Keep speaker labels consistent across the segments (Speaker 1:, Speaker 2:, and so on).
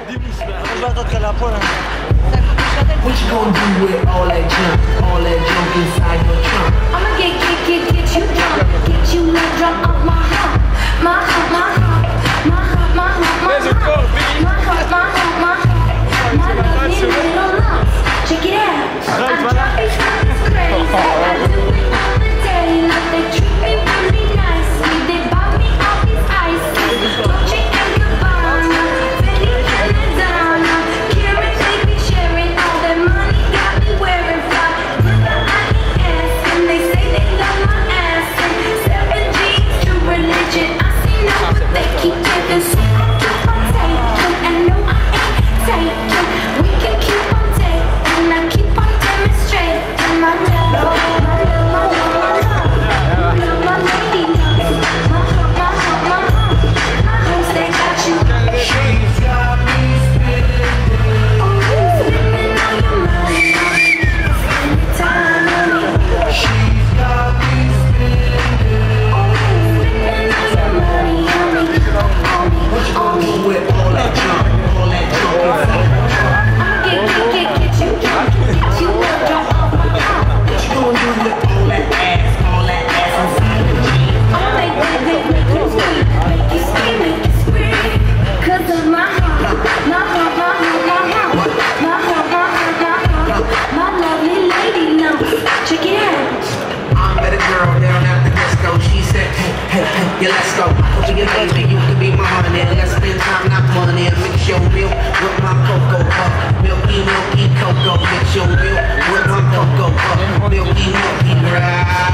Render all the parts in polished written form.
Speaker 1: What you gonna do with all that junk inside your trunk?
Speaker 2: I'ma get you drunk, get you drunk off my heart, my heart, my heart, my heart, my heart, my heart, my heart, my heart, my heart, my lovely little lungs. Check it out. I drive these girls crazy. I do it all the day. Like they treat me really nicely. They buy me all these ices. Dolce and Gabbana, Fendi and Madonna. Karen, they be sharing all their money. Got me wearing fly. I ain't asking. They say they love my ass. And 7 G's to religion. I see now what they keep giving. So I keep on taking. And no, I ain't taking. We can keep on taking. And I keep on demonstrating my love, my love, my love, my love, my lady love, my heart, my heart, my heart, my homes they got you.
Speaker 1: She's got me spinning.
Speaker 2: Oh, spending all your money on me, spending time on me.
Speaker 1: She's got me spinning.
Speaker 2: Oh, spending all your money on me,
Speaker 1: What you gonna do with all that junk inside your trunk?
Speaker 2: I'ma get you drunk, get you drunk off my heart.
Speaker 1: What you gonna do with all that ass inside your jeans?
Speaker 2: I'ma make you scream, make you scream, make you scream. 'Cause of my heart, my heart, my heart, my heart, my heart, my heart, my heart, my lovely lady now. Check it out.
Speaker 1: I met a girl down at the disco. She said, hey, yeah, let's go. I'll be your baby, you can be my honey. Let's spend time, not money. Mix your milk with my cocoa puff. Milky cocoa. Mix your milk with my cocoa puff. Milky, right?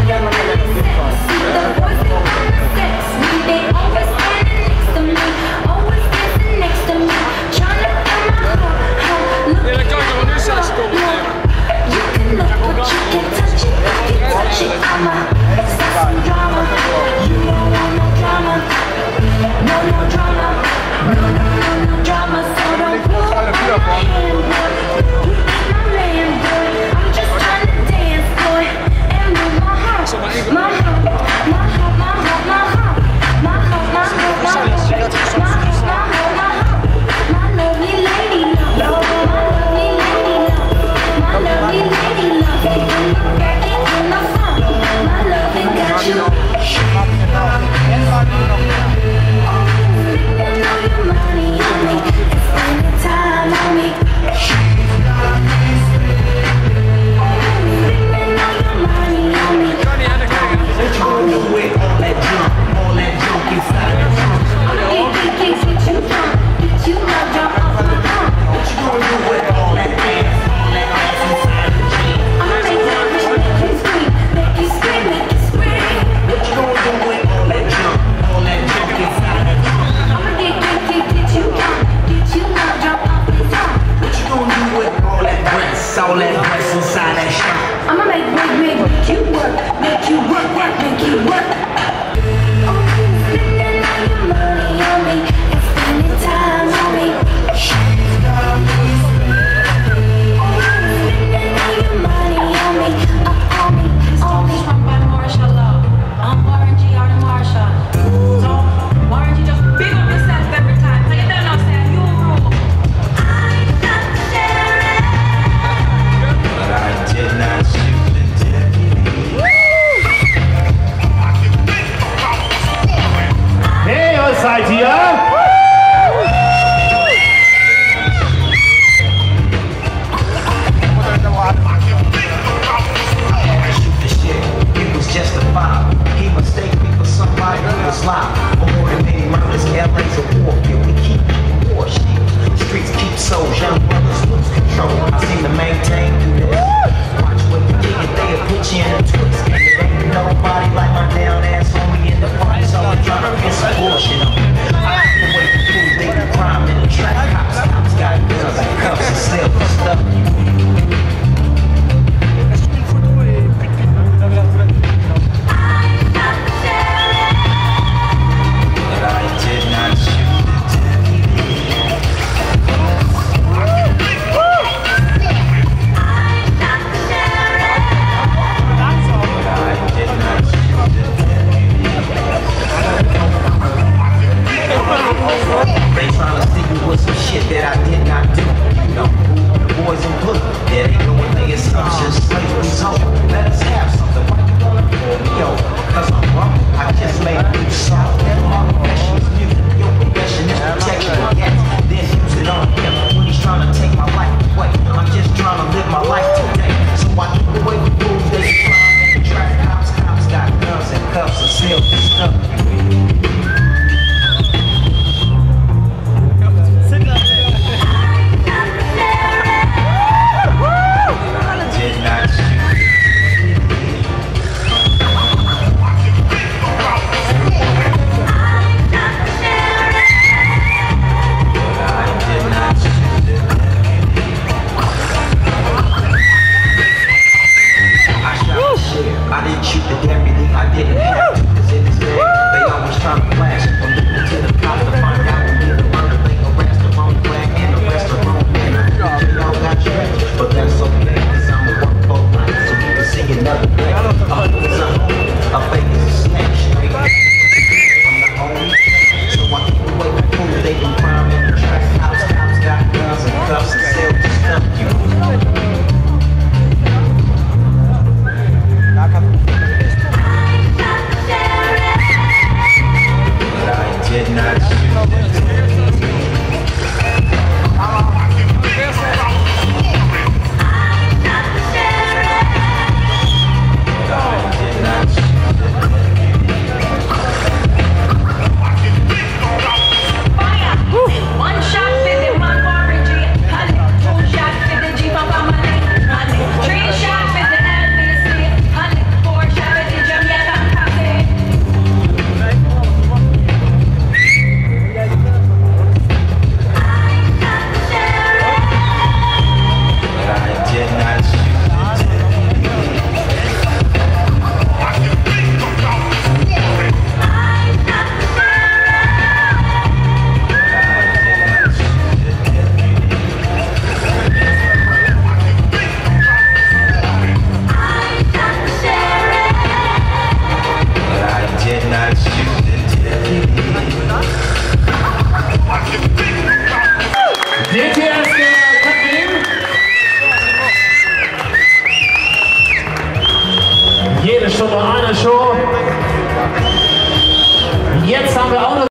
Speaker 2: See the boys they wanna sex me. They always standing next to me, always dancing next to me, trying to fill my heart. Look at that. You can look, but you can touch it. You can touch it. I'ma start some drama. You don't want no drama. No drama. No drama. So don't pull my hand, boy. You ain't my man, boy. I'm just trying to dance, boy. And with my heart, my heart, my heart, my heart, my heart, my heart, my heart, my heart, my heart, my lovely lady love, my lovely lady love, my lovely lady love. In the back and in the front, my love it got you. Spending all your money on me, and spending time on me. Spending all your money on me.
Speaker 1: What you gonna do with all that junk inside your trunk?
Speaker 2: I'ma get you drunk, get you drunk off my heart.
Speaker 1: What you gonna do with all that ass inside your jeans?
Speaker 2: I'ma make you scream, make you scream, make you scream.
Speaker 1: What you gonna do with all that junk inside your trunk?
Speaker 2: I'ma get you drunk off this heart.
Speaker 1: What you gonna do with all that breasts inside that shirt?
Speaker 2: I'ma make you work, make you work, make you work. Oh, spending all your money on me, and spending time on me.
Speaker 1: She's got me spinning.
Speaker 2: Oh, spending all your money on me, on me, on me.
Speaker 3: Song by Marshall Love. I'm Warren G. Art Marshall. So, Warren G. just big up yourself every time. So you don't know, say you rule.
Speaker 2: I got the sheriff.
Speaker 4: But I did not shoot the deputy.
Speaker 5: Hey, outside here!
Speaker 4: Shoot the shit, it was justified. He mistaked me for somebody who was live. For more than many murders, LA's a war field. We keep war shit. Streets keep souls, young brothers lose control. I seem to maintain through this. Watch what you think if they'll put you in a